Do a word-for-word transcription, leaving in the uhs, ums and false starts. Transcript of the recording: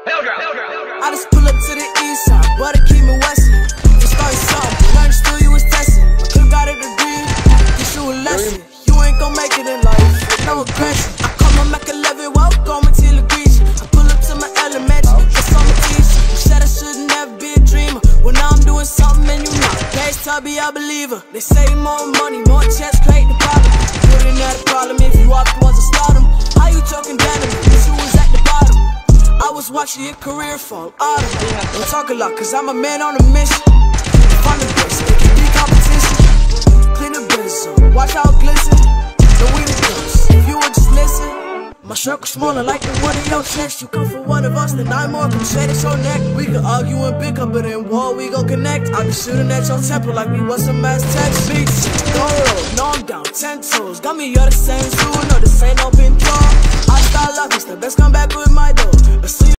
I just pull up to the east side, but it keep me westin'. Just started something, but understood you was testing. My clip got a degree, teach you a lesson. You ain't gon' make it in life, no aggression. I call my Mac eleven, welcome until the grease. I pull up to my elementary, that's on my teacher. You said I should never be a dreamer. Well now I'm doing something and you not. Page tubby, I believer. They say more money, more checks, create the problem. You didn't have a problem if you off the ones that start them. How you talking down to me, cause you was at the bottom. I was watching your career fall autumn. Don't talk a lot, cause I'm a man on a mission. Find the best, there can be competition. Clean the business up, watch how it glisten. The we the ghosts, if you would just listen. My circle smaller like the one in your chest. You come for one of us, then I'm more concerned at your neck. We could argue and pick up, but in war we gon' connect. I be shooting at your temple like we was some Aztecs. Beats, go roll, no I'm down, ten toes. Got me all the same too, no this ain't open door. I style lucky, the best come back with my door.